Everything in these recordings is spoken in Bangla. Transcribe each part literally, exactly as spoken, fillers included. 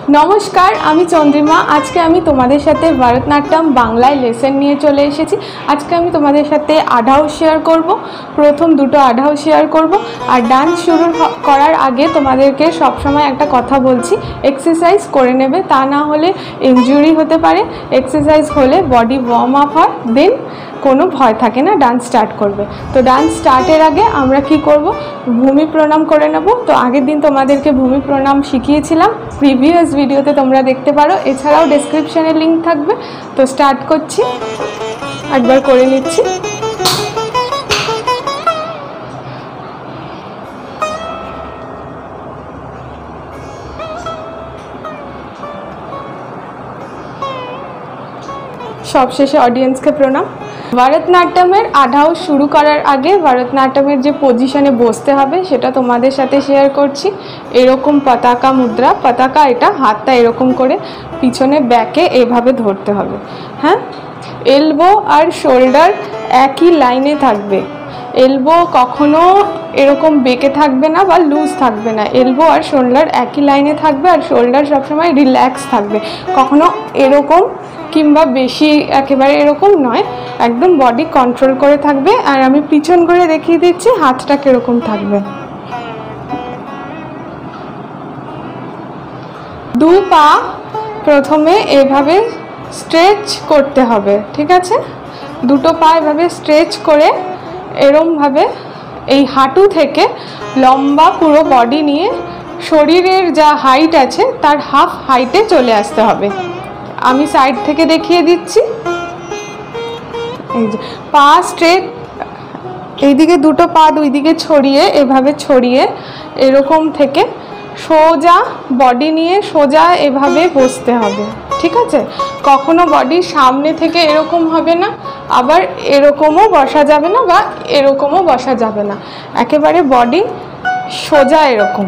নমস্কার, আমি চন্দ্রিমা। আজকে আমি তোমাদের সাথে ভারতনাট্যম বাংলায় লেসন নিয়ে চলে এসেছি। আজকে আমি তোমাদের সাথে আঢাও শেয়ার করব, প্রথম দুটো আঢাও শেয়ার করব। আর ডান্স শুরু করার আগে তোমাদেরকে সবসময় একটা কথা বলছি, এক্সারসাইজ করে নেবে, তা না হলে ইনজুরি হতে পারে। এক্সারসাইজ হলে বডি ওয়ার্ম আপ হয়, দেন কোনো ভয় থাকে না, ডান্স স্টার্ট করবে। তো ডান্স স্টার্টের আগে আমরা কি করব, ভূমি প্রণাম করে নেব। তো আগের দিন তোমাদেরকে ভূমি প্রণাম শিখিয়েছিলাম, প্রিভিয়াস ভিডিওতে তোমরা দেখতে পারো, এছাড়াও ডেসক্রিপশনে লিঙ্ক থাকবে। তো স্টার্ট করছি, একবার করে নিচ্ছি। সবশেষে অডিয়েন্সকে প্রণাম। ভারতনাট্যমের আঢাও শুরু করার আগে ভারতনাট্যমের যে পজিশনে বসতে হবে সেটা তোমাদের সাথে শেয়ার করছি। এরকম পতাকা মুদ্রা, পতাকা এটা, হাতটা এরকম করে পিছনে ব্যাকে এভাবে ধরতে হবে। হ্যাঁ, এলবো আর শোল্ডার একই লাইনে থাকবে। এলবো কখনো এরকম বেঁকে থাকবে না বা লুজ থাকবে না। এলবো আর শোল্ডার একই লাইনে থাকবে, আর শোল্ডার সবসময় রিল্যাক্স থাকবে, কখনো এরকম কিংবা বেশি একেবারে এরকম নয়, একদম বডি কন্ট্রোল করে থাকবে। আর আমি পিছন করে দেখিয়ে দিচ্ছি হাতটা কিরকম থাকবে। দু পা প্রথমে এভাবে স্ট্রেচ করতে হবে, ঠিক আছে? দুটো পা এভাবে স্ট্রেচ করে এরমভাবে এই হাঁটু থেকে লম্বা পুরো বডি নিয়ে শরীরের যা হাইট আছে তার হাফ হাইটে চলে আসতে হবে। আমি সাইড থেকে দেখিয়ে দিচ্ছি। এই যে পা স্ট্রেট, এইদিকে দুটো পা দুই দিকে ছড়িয়ে এভাবে ছড়িয়ে এরকম থেকে সোজা বডি নিয়ে সোজা এভাবে বসতে হবে, ঠিক আছে? কখনো বডি সামনে থেকে এরকম হবে না, আবার এরকমও বসা যাবে না বা এরকমও বসা যাবে না, একেবারে বডি সোজা এরকম,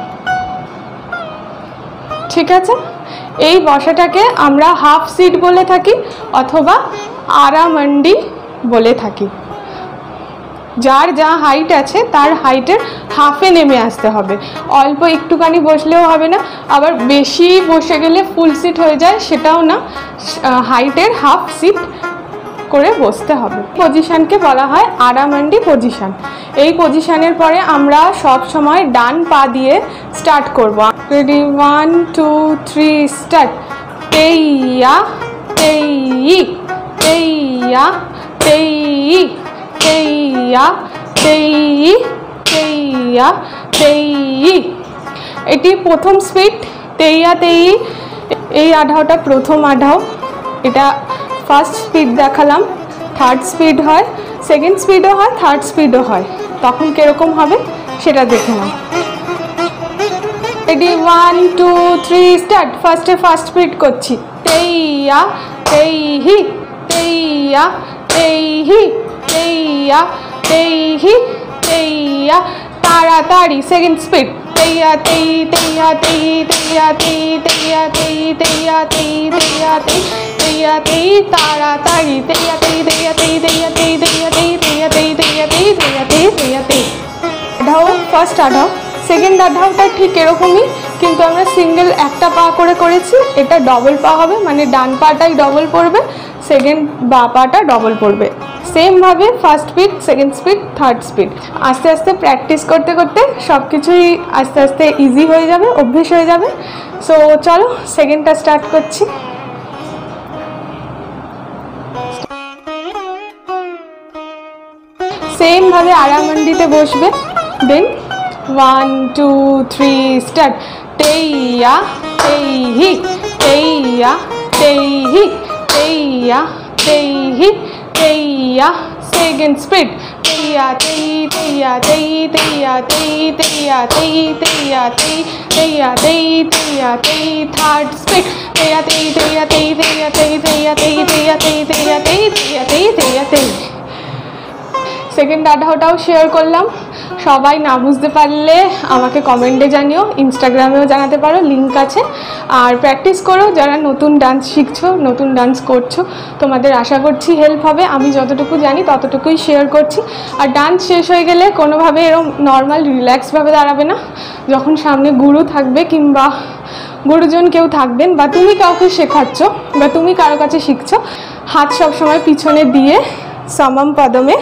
ঠিক আছে? এই বসাটাকে আমরা হাফ সিট বলে থাকি অথবা আরামান্ডি বলে থাকি। যার যা হাইট আছে তার হাইটের হাফে নেমে আসতে হবে। অল্প একটুখানি বসলেও হবে না, আবার বেশি বসে গেলে ফুল সিট হয়ে যায়, সেটাও না, হাইটের হাফ সিট করে বসতে হবে। পজিশনকে বলা হয় আরামান্ডি পজিশন। এই পজিশনের পরে আমরা সব সময় ডান পা দিয়ে স্টার্ট করব। Ready, one two three start. তেইয়া তেই তেইয়া তেই তেইয়া তেই তেইয়া তেই। এটি প্রথম স্পিড, তেইয়া তেই। এই আঢাওটা প্রথম আঢাও, এটা ফার্স্ট স্পিড দেখালাম। থার্ড স্পিড হয়, সেকেন্ড স্পিডও হয়, থার্ড স্পিডও হয়। তখন কীরকম হবে সেটা দেখে নাও। Ready, one two three start. ফার্স্টে ফার্স্ট স্পিড করছি। তেইয়া তেইহি তেইয়া তেইহি তেইয়া তেইহি তেইয়া। তাড়াতাড়ি সেকেন্ড স্পিড। তেইয়া তেই তেইয়া তেই তেইয়া তেই তেইয়া তেই তেইয়া তেই তেইয়া তেই তেইয়া তেই। তাড়াতাড়ি তেইয়া তেই তেইয়া তেই তেইয়া তেই তেইয়া তেই তেইয়া তেই তেইয়া তেই তেইয়া তেই তেইয়া তেই। আঢাও ফার্স্ট আঢাও। সেকেন্ড আঢাওটা ঠিক এরকমই, কিন্তু আমরা সিঙ্গেল একটা পা করে করেছি। এটা ডবল পা হবে, মানে ডান পাটাই ডবল পড়বে, সেকেন্ড বা পাটা ডবল পড়বে। সেমভাবে first speed, second speed, third speed. আস্তে আস্তে প্র্যাকটিস করতে করতে সব কিছুই আস্তে আস্তে ইজি হয়ে যাবে, অভ্যেস হয়ে যাবে। সো চলো সেকেন্ডটা স্টার্ট করছি। সেমভাবে আরামান্ডিতে বসবে। Then one two three start. তেইয়া তেইহি তেইয়া তেইহি তেইয়া তেইহি তেইয়া। Second speed. তেইয়া তেই তেইয়া তেই তেইয়া তেই তেইয়া তেই তেইয়া তেই তেইয়া তেই তেইয়া তেই। Third speed. তেইয়া তেই তেইয়া তেই তেইয়া তেই তেইয়া তেই তেইয়া তেই তেইয়া তেই তেইয়া তেই তেইয়া তেই। সেকেন্ড আঢাওটাও শেয়ার করলাম। সবাই না বুঝতে পারলে আমাকে কমেন্টে জানিও, ইনস্টাগ্রামেও জানাতে পারো, লিঙ্ক আছে। আর প্র্যাকটিস করো, যারা নতুন ডান্স শিখছো, নতুন ডান্স করছো, তোমাদের আশা করছি হেল্প হবে। আমি যতটুকু জানি ততটুকুই শেয়ার করছি। আর ডান্স শেষ হয়ে গেলে কোনোভাবে এরকম নর্মাল রিল্যাক্সভাবে দাঁড়াবে না। যখন সামনে গুরু থাকবে কিংবা গুরুজন কেউ থাকবেন, বা তুমি কাউকে শেখাচ্ছ বা তুমি কারো কাছে শিখছো, হাত সবসময় পিছনে দিয়ে সমম পদমে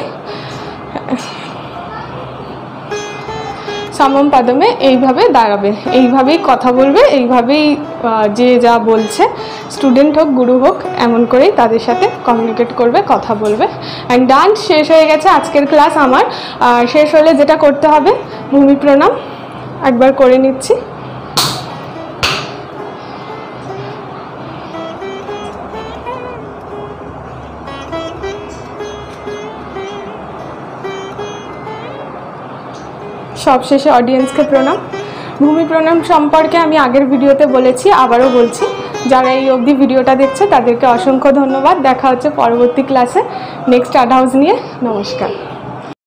সমম পদমে এইভাবে দাঁড়াবে, এইভাবেই কথা বলবে, এইভাবেই যে যা বলছে স্টুডেন্ট হোক গুরু হোক এমন করেই তাদের সাথে কমিউনিকেট করবে, কথা বলবে। অ্যান্ড ডান্স শেষ হয়ে গেছে আজকের ক্লাস আমার। শেষ হলে যেটা করতে হবে, ভূমি প্রণাম একবার করে নিচ্ছি। সবশেষে অডিয়েন্সকে প্রণাম। ভূমি প্রণাম সম্পর্কে আমি আগের ভিডিওতে বলেছি, আবারও বলছি। যারা এই অবধি ভিডিওটা দেখছে তাদেরকে অসংখ্য ধন্যবাদ। দেখা হচ্ছে পরবর্তী ক্লাসে নেক্সট আর্ট হাউস নিয়ে। নমস্কার।